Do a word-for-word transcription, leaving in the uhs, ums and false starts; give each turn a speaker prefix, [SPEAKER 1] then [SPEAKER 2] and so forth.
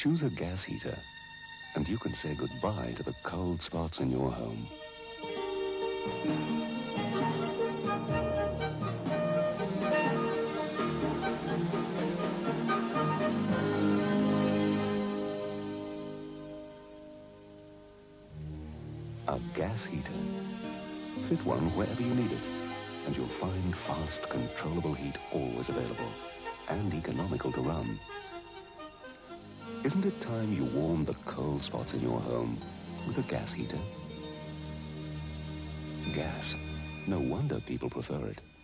[SPEAKER 1] Choose a gas heater, and you can say goodbye to the cold spots in your home. A gas heater. Fit one wherever you need it, and you'll find fast, controllable heat always available, and economical to run. Isn't it time you warmed the cold spots in your home with a gas heater? Gas. No wonder people prefer it.